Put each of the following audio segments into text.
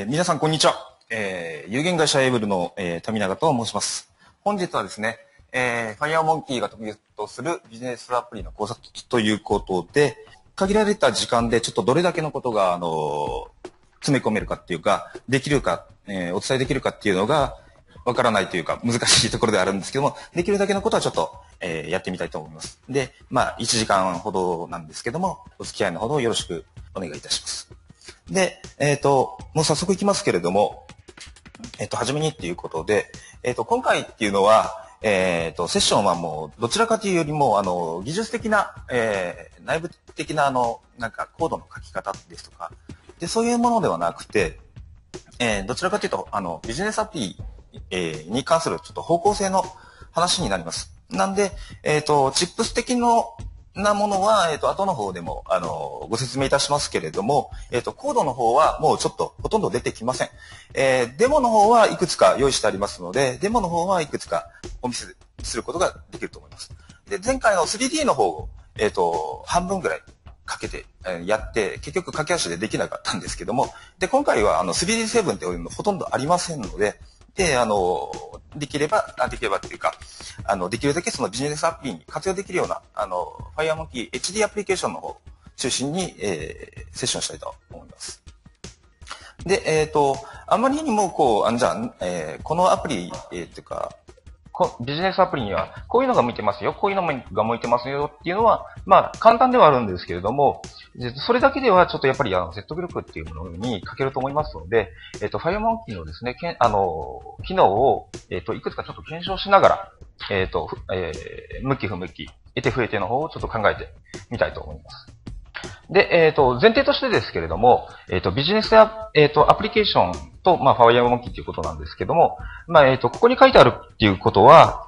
皆さんこんにちは。有限会社エイブルの、富永と申します。本日はですね、FireMonkey が得意とするビジネスアプリの考察ということで、限られた時間でちょっとどれだけのことが、詰め込めるかっていうか、できるか、お伝えできるかっていうのが、わからないというか難しいところではあるんですけども、できるだけのことはちょっと、やってみたいと思います。で、1時間ほどなんですけども、お付き合いのほどよろしくお願いいたします。で、もう早速いきますけれども、はじめにっていうことで、今回っていうのは、セッションはもうどちらかというよりも、技術的な、内部的ななんかコードの書き方ですとか、で、そういうものではなくて、どちらかというと、ビジネスアプリ、に関するちょっと方向性の話になります。なんで、チップス的なものは、後の方でも、ご説明いたしますけれども、コードの方はもうちょっとほとんど出てきません。デモの方はいくつか用意してありますので、デモの方はいくつかお見せすることができると思います。で、前回の 3D の方を、半分ぐらいかけて、やって、結局駆け足でできなかったんですけども、で、今回は3D7 っていうのほとんどありませんので、で、できればっていうか、できるだけそのビジネスアプリに活用できるような、FireMonkey HD アプリケーションの方中心に、セッションしたいと思います。で、あまりにもこう、じゃあ、このアプリ、っていうか、ビジネスアプリにはこういうのが向いてますよ、こういうのが向いてますよっていうのは、簡単ではあるんですけれども、それだけではちょっとやっぱり説得力っていうものに欠けると思いますので、FireMonkey のですね、機能を、いくつかちょっと検証しながら、向き不向き、得手不得手の方をちょっと考えてみたいと思います。で、前提としてですけれども、ビジネスアプリケーションと、FireMonkey ということなんですけども、ここに書いてあるっていうことは、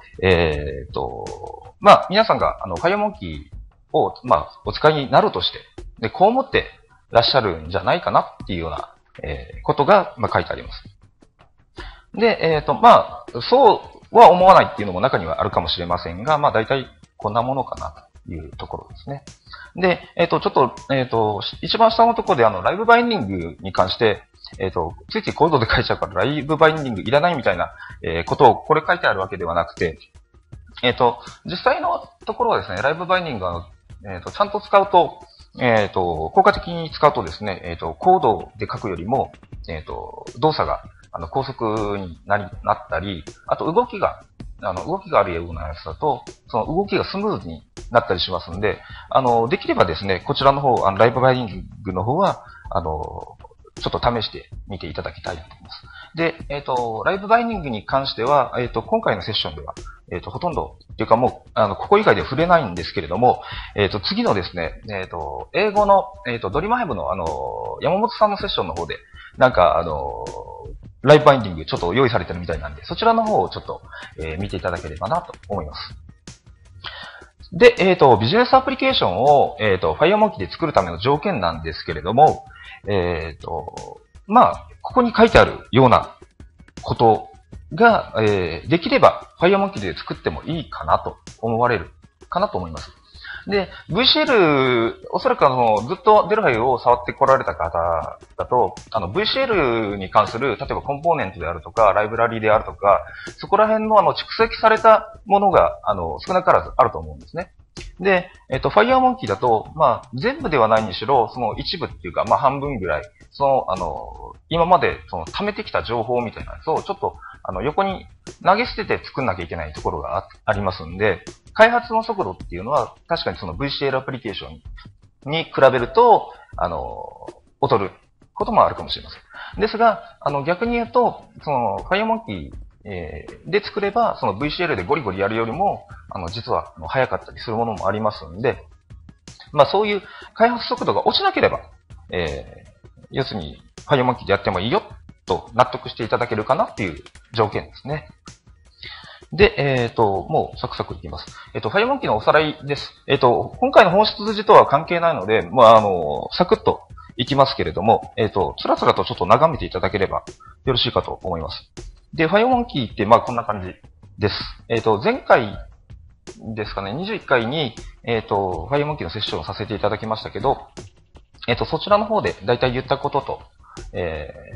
皆さんが、FireMonkey を、お使いになるとして、で、こう思ってらっしゃるんじゃないかなっていうような、ことが、書いてあります。で、そうは思わないっていうのも中にはあるかもしれませんが、大体こんなものかなというところですね。で、ちょっと、一番下のところでライブバインディングに関して、ついついコードで書いちゃうから、ライブバインディングいらないみたいな、ことを、これ書いてあるわけではなくて、実際のところはですね、ライブバインディングは、ちゃんと使うと、効果的に使うとですね、コードで書くよりも、動作が、高速になったり、あと動きがあるようなやつだと、その動きがスムーズになったりしますんで、できればですね、こちらの方、ライブバインディングの方は、ちょっと試してみていただきたいと思います。で、ライブバインディングに関しては、今回のセッションでは、ほとんど、っていうかもう、ここ以外では触れないんですけれども、次のですね、英語の、ドリマヘブの山本さんのセッションの方で、なんか、ライブバインディングちょっと用意されてるみたいなんで、そちらの方をちょっと、見ていただければなと思います。で、ビジネスアプリケーションを、FireMonkey で作るための条件なんですけれども、ここに書いてあるようなことが、できれば FireMonkey で作ってもいいかなと思われるかなと思います。で、VCL、おそらくずっとデルファイを触ってこられた方だと、VCL に関する、例えばコンポーネントであるとか、ライブラリであるとか、そこら辺の蓄積されたものが、少なからずあると思うんですね。で、FireMonkey だと、全部ではないにしろ、その一部っていうか、半分ぐらい、今まで、貯めてきた情報みたいなやつを、ちょっと、横に投げ捨てて作んなきゃいけないところがありますんで、開発の速度っていうのは、確かにその VCL アプリケーションに比べると、劣ることもあるかもしれません。ですが、逆に言うと、その FireMonkeyで作れば、その VCL でゴリゴリやるよりも、実は早かったりするものもありますんで、そういう開発速度が落ちなければ、要するに FireMonkey でやってもいいよと納得していただけるかなっていう条件ですね。で、もうサクサクいきます。FireMonkey のおさらいです。今回の本質筋とは関係ないので、サクッといきますけれども、つらつらとちょっと眺めていただければよろしいかと思います。で、FireMonkey ってこんな感じです。前回ですかね、21回に、FireMonkey のセッションをさせていただきましたけど、そちらの方でだいたい言ったことと、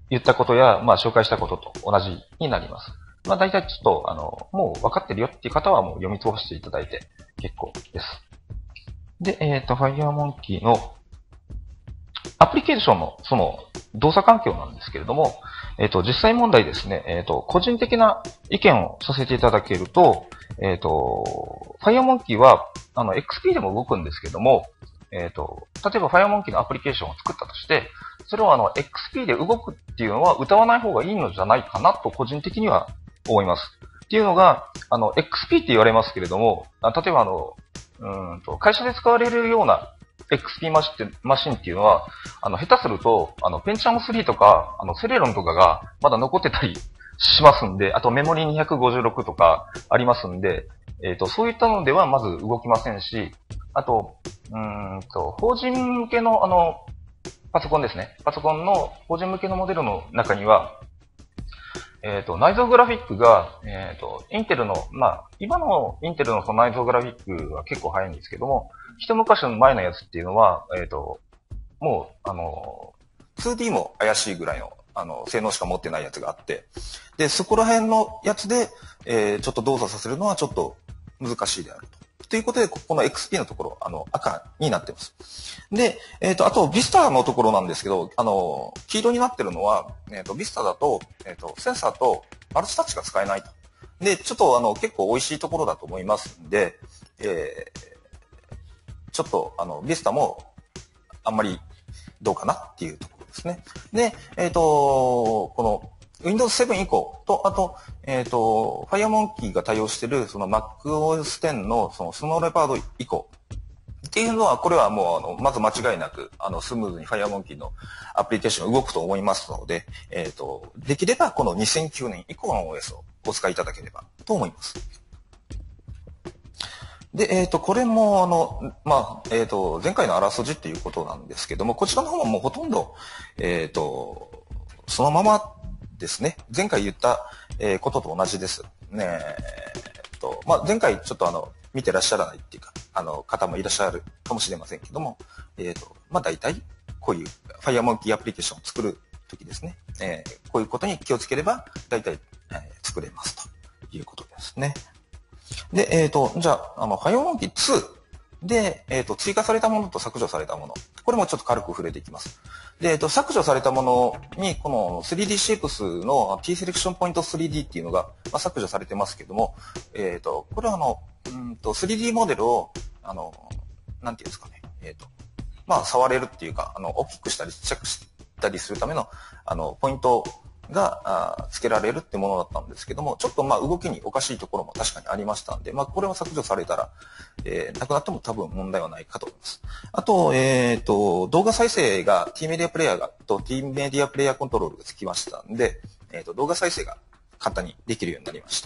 言ったことや、まあ、紹介したことと同じになります。まあ、大体ちょっと、もう分かってるよっていう方はもう読み通していただいて結構です。で、FireMonkey のアプリケーションのその動作環境なんですけれども、実際問題ですね、個人的な意見をさせていただけると、FireMonkey は、XP でも動くんですけども、例えば FireMonkey のアプリケーションを作ったとして、それをXP で動くっていうのは歌わない方がいいのじゃないかなと個人的には思います。っていうのが、XP って言われますけれども、例えば会社で使われるような XP マシンっていうのは、下手すると、ペンチャム3とか、セレロンとかがまだ残ってたりしますんで、あとメモリ256とかありますんで、そういったのではまず動きませんし、あと、法人向けのパソコンですね。パソコンの法人向けのモデルの中には、内蔵グラフィックが、インテルの、まあ、今のインテルのその内蔵グラフィックは結構早いんですけども、一昔の前のやつっていうのは、もう、2D も怪しいぐらいの、性能しか持ってないやつがあって、で、そこら辺のやつで、ちょっと動作させるのはちょっと難しいであると。ということで、ここの XP のところ、赤になっています。で、あと、Vista のところなんですけど、黄色になってるのは、Vista だと、センサーとマルチタッチが使えないと。で、ちょっと、結構美味しいところだと思いますんで、ちょっと、Vista も、あんまりどうかなっていうところですね。で、この、Windows 7以降と、あと、FireMonkey が対応している、その MacOS X の、そのスノーレパード以降っていうのは、これはもう、まず間違いなく、スムーズに FireMonkey のアプリケーションが動くと思いますので、できれば、この2009年以降の OS をお使いいただければと思います。で、これも、まあ、前回のあらすじっていうことなんですけども、こちらの方ももうほとんど、そのままですね。前回言った、ことと同じです。まあ、前回ちょっと見てらっしゃらないっていうか、方もいらっしゃるかもしれませんけども、まあ、大体、こういう FireMonkey アプリケーションを作るときですね。こういうことに気をつければ、大体、作れますということですね。で、じゃあ、FireMonkey 2で、追加されたものと削除されたもの。これもちょっと軽く触れていきます。で、削除されたものに、この 3DCX の T セレクションポイント 3D っていうのが、まあ、削除されてますけども、これは3D モデルを、なんていうんですかね、まあ、触れるっていうか、大きくしたりちっちゃくしたりするための、ポイントが付けられるってものだったんですけども、ちょっとまあ動きにおかしいところも確かにありましたんで、まあこれは削除されたら、なくなっても多分問題はないかと思います。あと、動画再生が T メディアプレイヤーと T メディアプレイヤーコントロールがつきましたんで、動画再生が簡単にできるようになりました。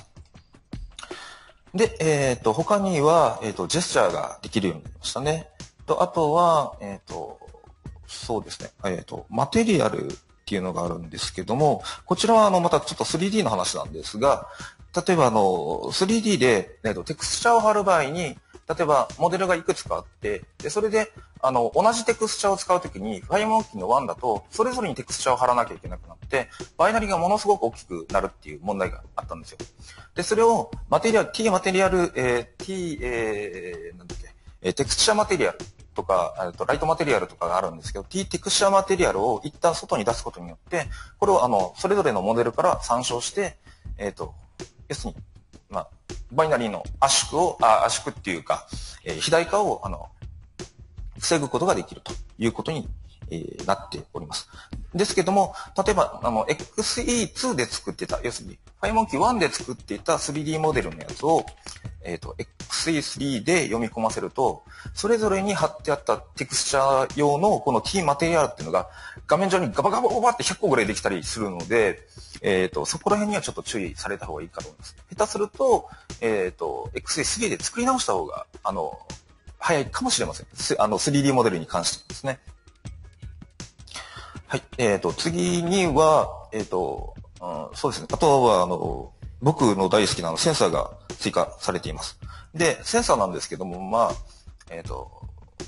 で、他には、ジェスチャーができるようになりましたね。あとは、そうですね、マテリアルっていうのがあるんですけども、こちらはまたちょっと 3D の話なんですが、例えば3D で、テクスチャーを貼る場合に、例えばモデルがいくつかあって、でそれで同じテクスチャーを使うときに FireMonkey の1だとそれぞれにテクスチャーを貼らなきゃいけなくなって、バイナリがものすごく大きくなるっていう問題があったんですよ。でそれをT マテリアル、T、なんだっけ、テクスチャーマテリアルとか、ライトマテリアルとかがあるんですけど、T テクスチャーマテリアルを一旦外に出すことによって、これをそれぞれのモデルから参照して、要するに、まあ、バイナリーの圧縮っていうか、肥大化を、防ぐことができるということに、なっております。ですけども、例えば、XE2 で作ってた、要するに、FireMonkey 1で作っていた 3D モデルのやつを、XE3 で読み込ませると、それぞれに貼ってあったテクスチャー用のこの T マテリアルっていうのが画面上にガバガバガバって100個ぐらいできたりするので、そこら辺にはちょっと注意された方がいいかと思います。下手すると、XE3 で作り直した方が、早いかもしれません。3D モデルに関してですね。はい。次には、そうですね。あとは、僕の大好きなセンサーが追加されています。で、センサーなんですけども、まあ、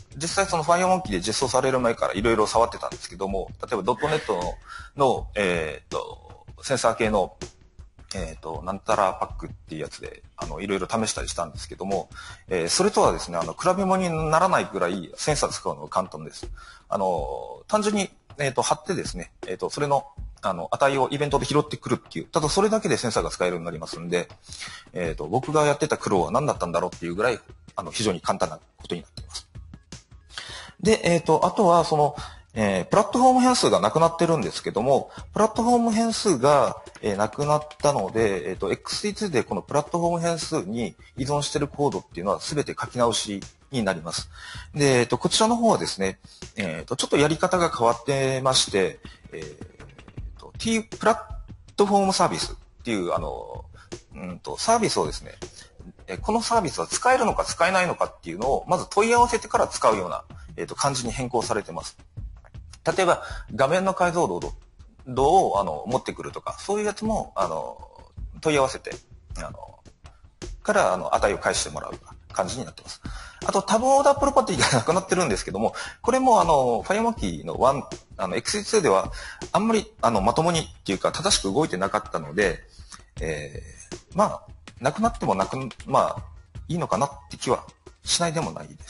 実際その FireMonkey で実装される前からいろいろ触ってたんですけども、例えば .NET の、センサー系の、なんたらパックっていうやつで、いろいろ試したりしたんですけども、それとはですね、比べ物にならないぐらいセンサー使うのが簡単です。単純に、貼ってですね、それの、値をイベントで拾ってくるっていう、ただそれだけでセンサーが使えるようになりますんで、僕がやってた苦労は何だったんだろうっていうぐらい、非常に簡単なことになっています。で、あとは、プラットフォーム変数がなくなってるんですけども、プラットフォーム変数が、なくなったので、XT2 でこのプラットフォーム変数に依存しているコードっていうのは全て書き直しになります。で、こちらの方はですね、ちょっとやり方が変わってまして、プラットフォームサービスっていう、サービスをですね、このサービスは使えるのか使えないのかっていうのを、まず問い合わせてから使うような、感じに変更されてます。例えば、画面の解像度を、持ってくるとか、そういうやつも、問い合わせて、から、値を返してもらうような感じになってます。あと、タブオーダープロパティがなくなってるんですけども、これも、FireMonkey のXT2 では、あんまり、まともにっていうか、正しく動いてなかったので、まあ、なくなってもまあ、いいのかなって気はしないでもないです。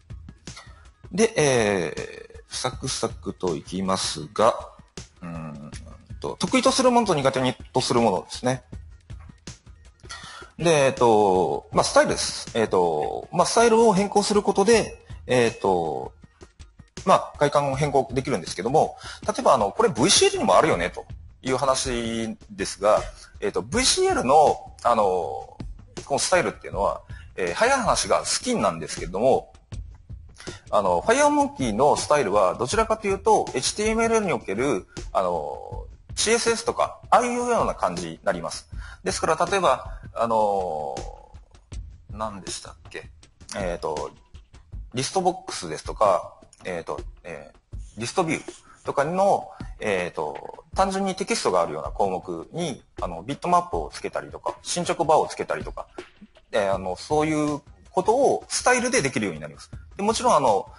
で、サクサクといきますが、得意とするものと苦手とするものですね。で、スタイルです。スタイルを変更することで、外観を変更できるんですけども、例えばこれ VCL にもあるよね、という話ですが、VCL の、このスタイルっていうのは、早い話がスキンなんですけれども、FireMonkey のスタイルはどちらかというと、HTML における、CSS とか、ああいうような感じになります。ですから、例えば、何でしたっけ、リストボックスですとか、リストビューとかの、単純にテキストがあるような項目に、ビットマップをつけたりとか、進捗バーをつけたりとか、そういうことをスタイルでできるようになります。でもちろん、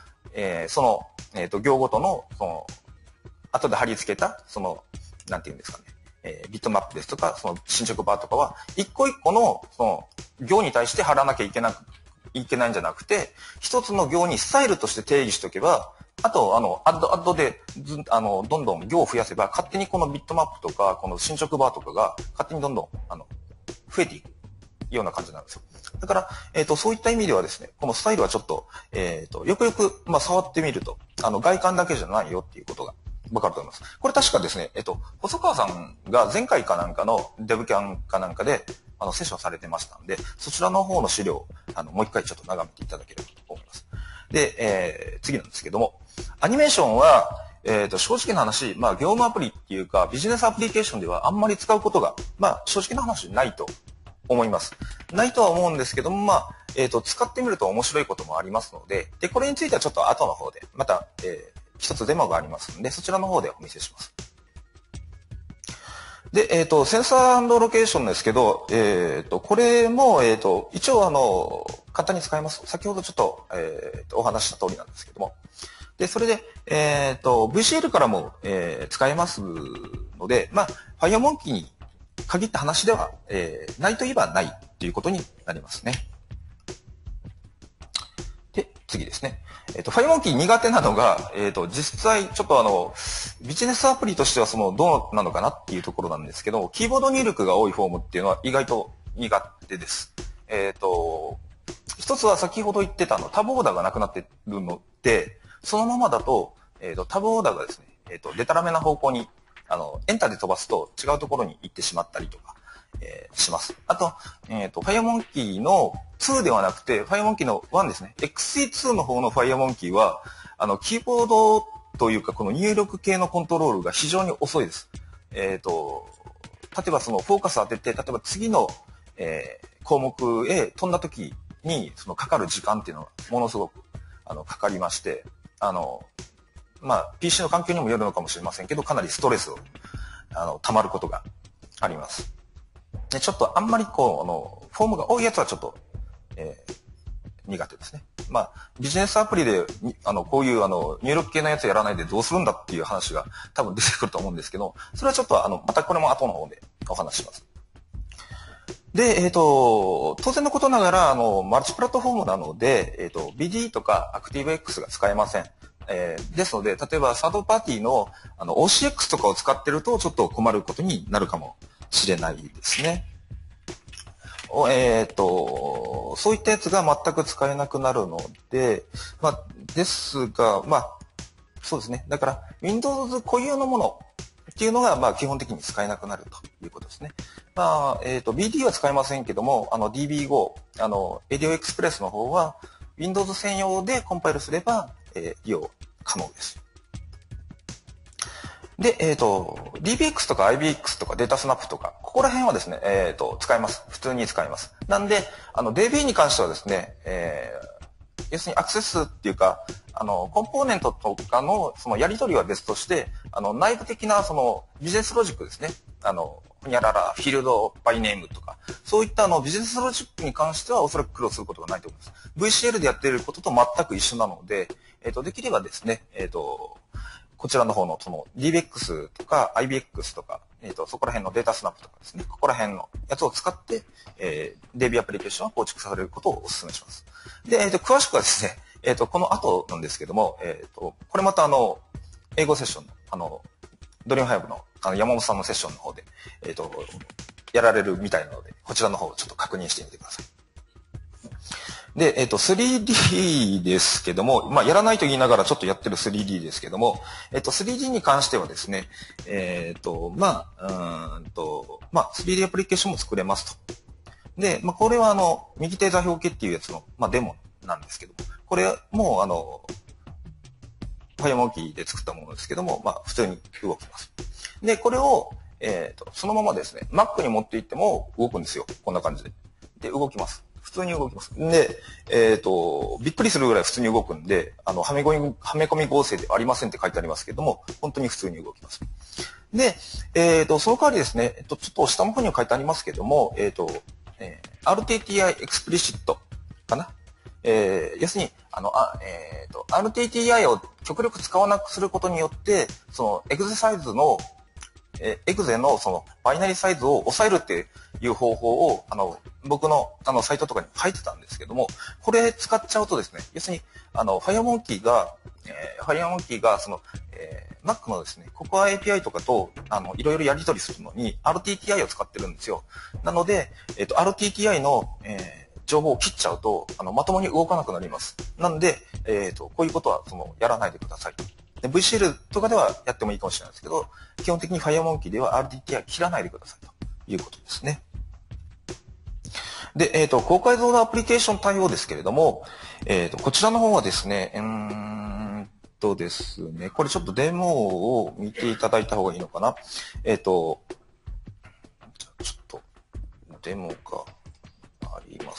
行ごとの、後で貼り付けた、なんていうんですかね、ビットマップですとか、進捗バーとかは、一個一個の、行に対して貼らなきゃいけないんじゃなくて、一つの行にスタイルとして定義しておけば、あと、アッドで、どんどん行を増やせば、勝手にこのビットマップとか、この進捗バーとかが、勝手にどんどん、増えていくような感じなんですよ。だから、そういった意味ではですね、このスタイルはちょっと、よくよく、触ってみると、外観だけじゃないよっていうことがわかると思います。これ確かですね、細川さんが前回かなんかのデブキャンかなんかで、セッションされてましたんで、そちらの方の資料を、もう一回ちょっと眺めていただければと思います。で、次なんですけども、アニメーションは、正直な話、業務アプリっていうか、ビジネスアプリケーションではあんまり使うことが、正直な話ないと思います。ないとは思うんですけども、使ってみると面白いこともありますので、で、これについてはちょっと後の方で、また、一つデモがありますので、そちらの方でお見せします。で、センサー&ロケーションですけど、これも、一応簡単に使えます。先ほどちょっと、お話した通りなんですけども。で、それで、VCL からも、使えますので、FireMonkey に限った話では、ないといえばないっていうことになりますね。で、次ですね。FireMonkey 苦手なのが、実際、ちょっとビジネスアプリとしてはどうなのかなっていうところなんですけど、キーボード入力が多いフォームっていうのは意外と苦手です。一つは先ほど言ってたタブオーダーがなくなってるので、そのままだと、タブオーダーがですね、デタラメな方向に、エンターで飛ばすと違うところに行ってしまったりとか、します。あと、FireMonkey の2ではなくて、FireMonkey の1ですね。XC2 の方の FireMonkey は、キーボードというか、この入力系のコントロールが非常に遅いです。例えばフォーカス当てて、例えば次の、項目へ飛んだ時に、かかる時間っていうのはものすごく、かかりまして、PC の環境にもよるのかもしれませんけど、かなりストレスを、溜まることがあります。でちょっとあんまりフォームが多いやつはちょっと、苦手ですね。 まあ、ビジネスアプリで、こういう入力系のやつやらないでどうするんだっていう話が多分出てくると思うんですけど、それはちょっとまたこれも後の方でお話しします。で、当然のことながら、マルチプラットフォームなので、BD とか ActiveX が使えません。ですので、例えばサードパーティーの、OCX とかを使ってるとちょっと困ることになるかもしれないですね。そういったやつが全く使えなくなるので、まあ、ですが、まあ、そうですね。だから、Windows 固有のものっていうのが、まあ、基本的に使えなくなるということですね。まあ、BD は使えませんけども、DB5、AudioExpress の方は、Windows 専用でコンパイルすれば、利用可能です。で、DBX とか IBX とかデータスナップとか、ここら辺はですね、使えます。普通に使えます。なんで、DB に関してはですね、要するにアクセスっていうか、コンポーネントとかのそのやり取りは別として、内部的なそのビジネスロジックですね。ほにゃらら、フィールド、バイネームとか、そういったビジネスロジックに関してはおそらく苦労することがないと思います。VCL でやっていることと全く一緒なので、できればですね、こちらの方のその DBX とか IBX とか、そこら辺のデータスナップとかですね、ここら辺のやつを使って、DB アプリケーションを構築されることをお勧めします。で、詳しくはですね、この後なんですけども、これまた英語セッションの、ドリームハイブの山本さんのセッションの方で、やられるみたいなので、こちらの方をちょっと確認してみてください。で、3D ですけども、まあ、やらないと言いながらちょっとやってる 3D ですけども、3D に関してはですね、まあ、3D アプリケーションも作れますと。で、まあ、これは右手座標系っていうやつの、まあ、デモなんですけども、これもFireMonkey で作ったものですけども、まあ、普通に動きます。で、これを、そのままですね、Mac に持っていっても動くんですよ。こんな感じで。で、動きます。普通に動きます。で、びっくりするぐらい普通に動くんで、はめ込み合成ではありませんって書いてありますけども、本当に普通に動きます。で、その代わりですね、ちょっと下の方には書いてありますけども、RTTI explicit かな。要するに、RTTI を極力使わなくすることによって、そのエグゼサイズの、エグゼのそのバイナリサイズを抑えるっていう方法を、僕のサイトとかに書いてたんですけども、これ使っちゃうとですね、要するに、FireMonkey が、その、Mac のですね、Cocoa API とかと、いろいろやり取りするのに、RTTI を使ってるんですよ。なので、RTTI の、情報を切っちゃうと、まともに動かなくなります。なんで、こういうことは、やらないでください。で VCL とかではやってもいいかもしれないですけど、基本的に FireMonkey では RTTI 切らないでくださいということですね。で、高解像度アプリケーション対応ですけれども、こちらの方はですね、ですね、これちょっとデモを見ていただいた方がいいのかな。ちょっと、デモがあります。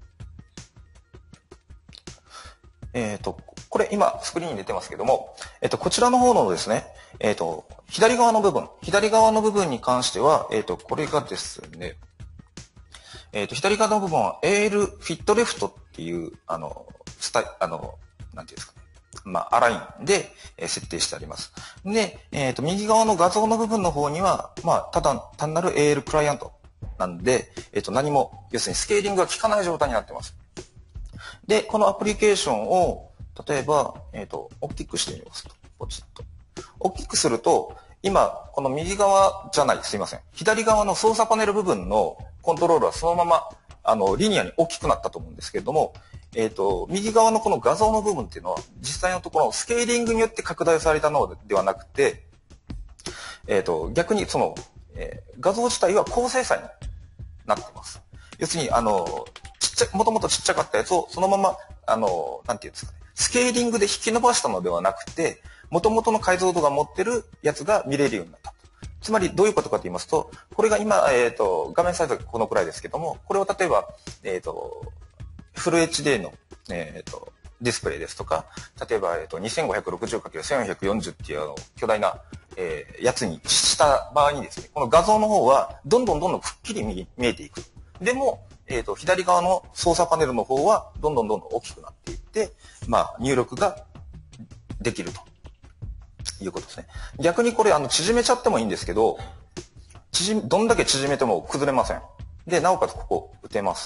これ今スクリーンに出てますけども、こちらの方のですね、左側の部分に関しては、これがですね、左側の部分は AL フィットレフトっていう、なんていうんですかね。まあ、アラインで設定してあります。で、右側の画像の部分の方には、まあ、単なる AL クライアントなんで、何も、要するにスケーリングが効かない状態になってます。で、このアプリケーションを、例えば、大きくしてみますと。ポチッと。大きくすると、今、この右側じゃない、すいません。左側の操作パネル部分のコントロールはそのまま、リニアに大きくなったと思うんですけれども、右側のこの画像の部分っていうのは、実際のところ、スケーリングによって拡大されたのではなくて、逆にその、画像自体は高精細になっています。要するに、もともとちっちゃかったやつを、そのまま、なんていうんですかね、スケーリングで引き伸ばしたのではなくて、もともとの解像度が持ってるやつが見れるようになった。つまりどういうことかと言いますと、これが今、画面サイズがこのくらいですけども、これを例えば、フル HD の、ディスプレイですとか、例えば、2560×1440 っていう巨大な、やつにした場合にですね、この画像の方はどんどんくっきり見えていく。でも、 左側の操作パネルの方はどんどん大きくなっていって、入力ができるということですね。逆にこれ縮めちゃってもいいんですけど、どんだけ縮めても崩れません。で、なおかつここ打てます。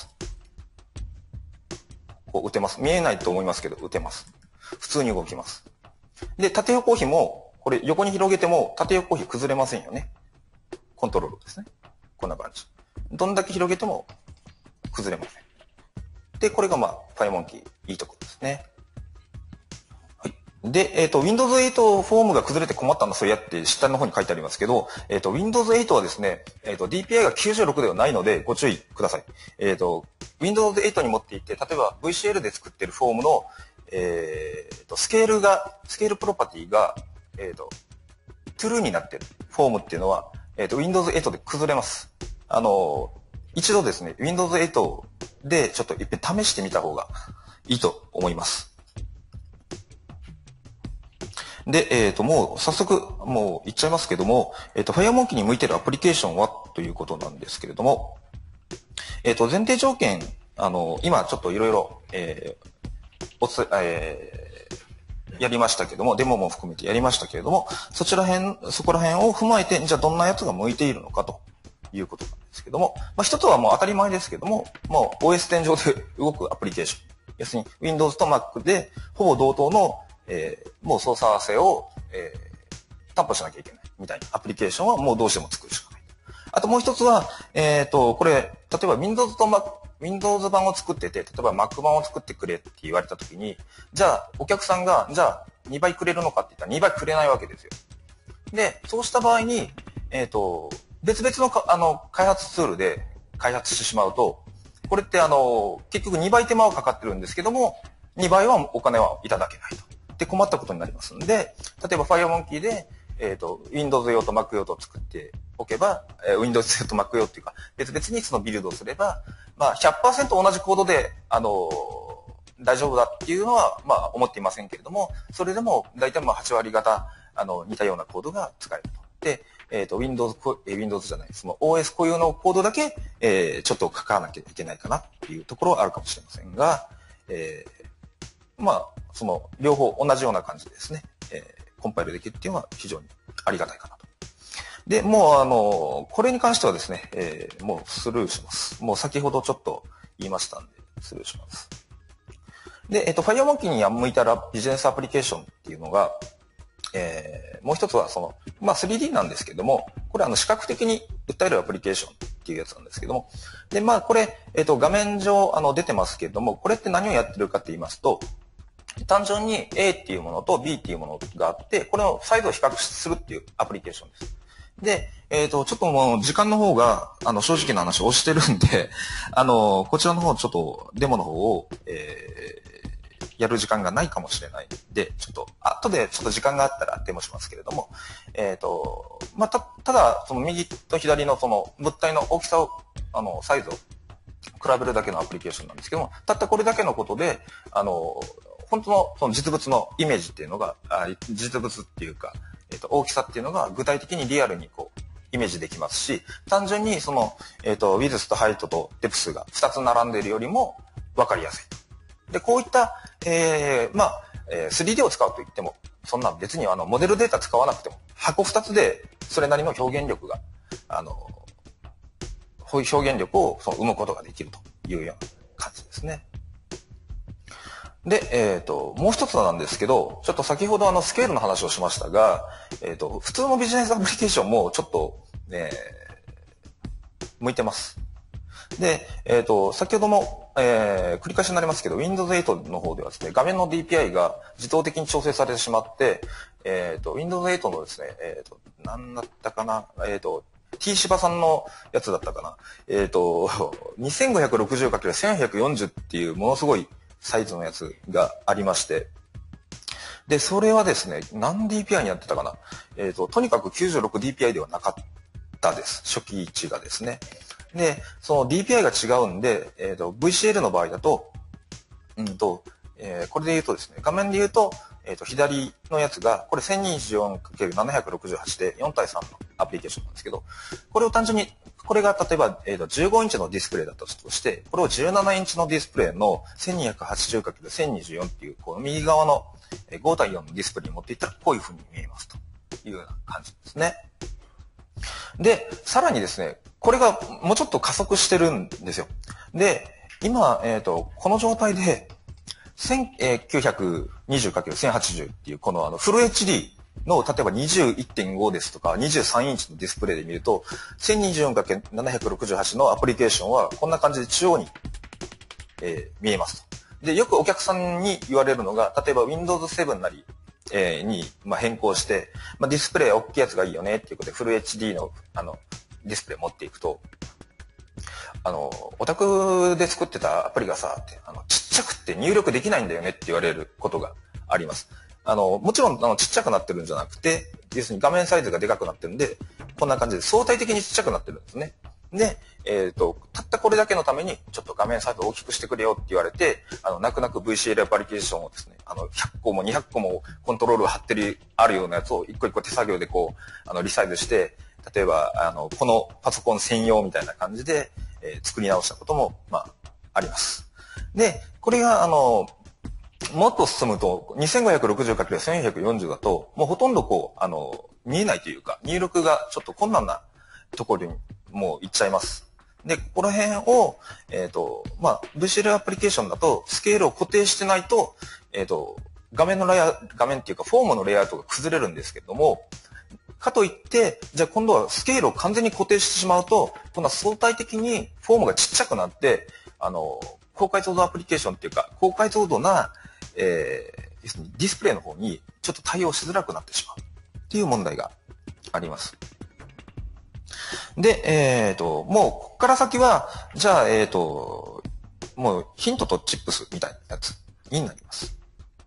こう打てます。見えないと思いますけど、打てます。普通に動きます。で、縦横比も、これ横に広げても縦横比崩れませんよね。コントロールですね。こんな感じ。どんだけ広げても崩れません。で、これがFireMonkeyいいところですね。はい。で、Windows 8フォームが崩れて困ったんだ、それやって下の方に書いてありますけど、Windows 8はですね、DPI が96ではないのでご注意ください。Windows 8に持っていって、例えば VCL で作ってるフォームの、スケールプロパティが、True になってるフォームっていうのは、Windows 8で崩れます。一度ですね、Windows 8でちょっと一遍試してみた方がいいと思います。で、もう早速、もう言っちゃいますけども、FireMonkey に向いてるアプリケーションはということなんですけれども、前提条件、今ちょっといろいろ、やりましたけども、デモも含めてやりましたけれども、そこら辺を踏まえて、じゃあどんなやつが向いているのかということなんですけども、一つはもう当たり前ですけども、もう OS 天井で動くアプリケーション。要するに Windows と Mac でほぼ同等の、もう操作性を、担保しなきゃいけないみたいなアプリケーションはもうどうしても作るしかない。あともう一つは、これ、例えば Windows 版を作ってて、例えば Mac 版を作ってくれって言われたときに、じゃあお客さんが、じゃあ2倍くれるのかって言ったら2倍くれないわけですよ。で、そうした場合に、別々の開発ツールで開発してしまうと、これって結局2倍手間はかかってるんですけども、2倍はお金はいただけないと。で、困ったことになりますんで、例えば FireMonkey で、Windows 用と Mac 用と作っておけば、Windows 用と Mac 用っていうか、別々にそのビルドをすれば、100% 同じコードで、大丈夫だっていうのは、思っていませんけれども、それでも、大体8割方、似たようなコードが使えると。で、Windows じゃない、その OS 固有のコードだけ、ちょっと書かなきゃいけないかなっていうところはあるかもしれませんが、その、両方同じような感じでですね、コンパイルできるっていうのは非常にありがたいかなと。で、もう、これに関してはですね、もうスルーします。もう先ほどちょっと言いましたんで、スルーします。で、FireMonkey に向いたビジネスアプリケーションっていうのが、もう一つはその、3D なんですけども、これ視覚的に訴えるアプリケーションっていうやつなんですけども、で、これ、画面上、出てますけれども、これって何をやってるかって言いますと、単純に A っていうものと B っていうものがあって、これのサイズを比較するっていうアプリケーションです。で、ちょっともう時間の方が、正直な話をしてるんで、こちらの方ちょっとデモの方を、やる時間がないかもしれないんで、ちょっと、後でちょっと時間があったらデモしますけれども、ただ、その右と左のその物体の大きさを、サイズを比べるだけのアプリケーションなんですけども、たったこれだけのことで、本当のその実物のイメージっていうのが、実物っていうか、大きさっていうのが具体的にリアルにこう、イメージできますし、単純にその、ウィズスとハイトとデプスが2つ並んでいるよりも分かりやすい。で、こういった、3D を使うといっても、そんな別にモデルデータ使わなくても、箱2つでそれなりの表現力が、表現力を生むことができるというような感じですね。で、もう一つなんですけど、ちょっと先ほどスケールの話をしましたが、普通のビジネスアプリケーションもちょっと、向いてます。で、先ほども、繰り返しになりますけど、Windows 8の方ではですね、画面の DPI が自動的に調整されてしまって、Windows 8のですね、何だったかな、T 芝さんのやつだったかな、2560×1140 っていうものすごいサイズのやつがありまして、で、それはですね、何 DPI にやってたかな、とにかく 96DPI ではなかったです。初期値がですね。で、その DPI が違うんで、VCL の場合だと、これで言うとですね、画面で言うと、 左のやつが、これ 1024×768 で4対3のアプリケーションなんですけど、これを単純に、これが例えば、15インチのディスプレイだったとして、これを17インチのディスプレイの 1280×1024 っていう、この右側の5対4のディスプレイに持っていったら、こういう風に見えますというような感じですね。で、さらにですね、これがもうちょっと加速してるんですよ。で、今、この状態で、1920×1080 っていうこのフル HD の例えば 21.5 ですとか23インチのディスプレイで見ると 1024×768 のアプリケーションはこんな感じで中央に、見えますと。で、よくお客さんに言われるのが、例えば Windows 7なり、に、変更して、ディスプレイ大きいやつがいいよねっていうことでフル HD のディスプレイ持っていくと、お宅で作ってたアプリがさ、ちっちゃくって入力できないんだよねって言われることがあります。もちろん、ちっちゃくなってるんじゃなくて、要するに画面サイズがでかくなってるんで、こんな感じで相対的にちっちゃくなってるんですね。で、たったこれだけのために、ちょっと画面サイズを大きくしてくれよって言われて、泣く泣く VCL アプリケーションをですね、100個も200個もコントロール貼ってる、あるようなやつを一個一個手作業でこう、リサイズして、例えば、このパソコン専用みたいな感じで、作り直したことも、あります。で、これが、もっと進むと、2560×1440 だと、もうほとんどこう、見えないというか、入力がちょっと困難なところにもう行っちゃいます。で、ここら辺を、VCL アプリケーションだと、スケールを固定してないと、画面っていうか、フォームのレイアウトが崩れるんですけれども、かといって、じゃあ今度はスケールを完全に固定してしまうと、今度は相対的にフォームがちっちゃくなって、高解像度アプリケーションっていうか、高解像度な、ディスプレイの方にちょっと対応しづらくなってしまうっていう問題があります。で、もうここから先は、じゃあ、もうヒントとチップスみたいなやつになります。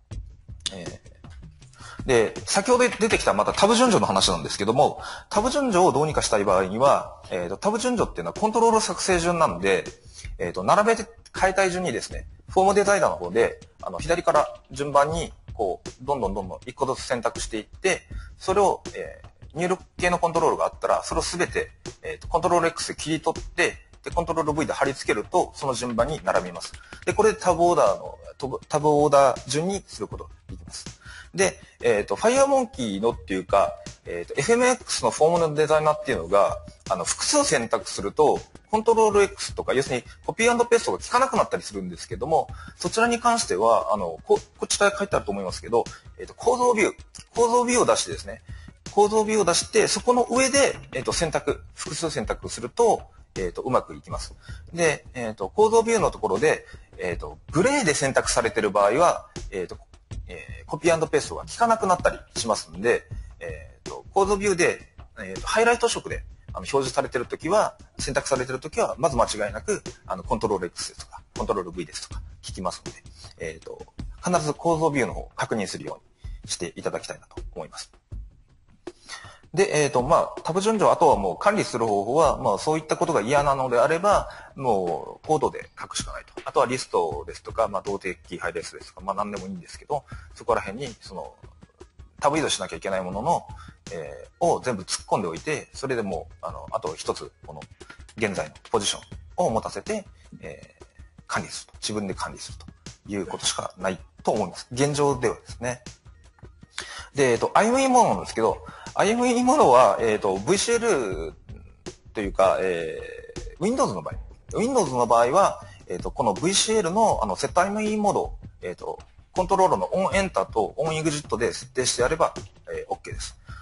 で、先ほど出てきたまたタブ順序の話なんですけども、タブ順序をどうにかしたい場合には、タブ順序っていうのはコントロール作成順なので、並べて変えたい順にですね、フォームデザイナーの方で、左から順番に、こう、どんどん一個ずつ選択していって、それを、入力系のコントロールがあったら、それをすべて、コントロール X で切り取って、で、コントロール V で貼り付けると、その順番に並びます。で、これでタブオーダー順にすることができます。で、FireMonkey のっていうか、FMX のフォームのデザイナーっていうのが、複数選択すると、コントロール X とか、要するにコピー&ペーストが効かなくなったりするんですけども、そちらに関しては、こちらで書いてあると思いますけど、構造ビューを出してですね、構造ビューを出して、そこの上で、複数選択すると、うまくいきます。で、構造ビューのところで、グレーで選択されている場合は、コピー&ペーストが効かなくなったりしますんで、構造ビューで、ハイライト色で表示されているときは、選択されているときは、まず間違いなく、コントロール X ですとか、コントロール V ですとか、効きますので、必ず構造ビューの方を確認するようにしていただきたいなと思います。で、タブ順序、あとはもう管理する方法は、そういったことが嫌なのであれば、もうコードで書くしかないと。あとはリストですとか、動的配列ですとか、何でもいいんですけど、そこら辺に、タブ移動しなきゃいけないものの、を全部突っ込んでおいて、それでもう、あと一つ、この、現在のポジションを持たせて、管理すると。自分で管理するということしかないと思います。現状ではですね。で、IME モードなんですけど、IME モードは、VCL というか、Windows の場合は、この VCL のセット IME モード、コントロールのオンエンターとオンエグジットで設定してやれば、OK です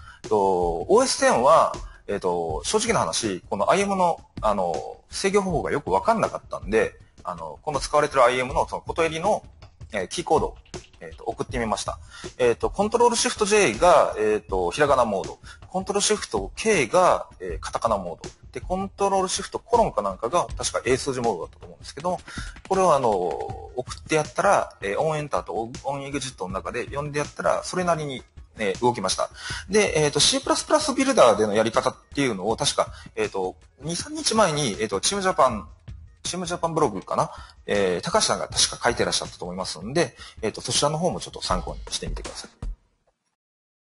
。OS10 は、正直な話、この IM の、制御方法がよくわかんなかったんで、この使われている IM のそのことえりの、キーコードを、送ってみました。コントロールシフト J が、ひらがなモード。コントロールシフト K が、カタカナモード。で、コントロールシフトコロンかなんかが、確か英数字モードだったと思うんですけど、これを送ってやったら、オンエンターとオンエグジットの中で読んでやったら、それなりに、動きました。で、C++ ビルダーでのやり方っていうのを、確か、2、3日前に、チームジャパンチームジャパンブログかな、高橋さんが確か書いてらっしゃったと思いますので、そちらの方もちょっと参考にしてみてください。